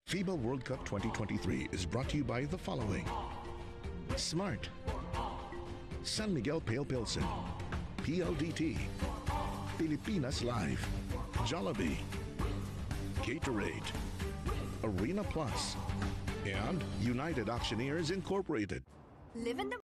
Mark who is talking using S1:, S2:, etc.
S1: FIBA World Cup 2023 is brought to you by the following: Smart, San Miguel Pale Pilsen, PLDT, Pilipinas Live, Jollibee, Gatorade, Arena Plus, and United Auctioneers Incorporated.
S2: Live in the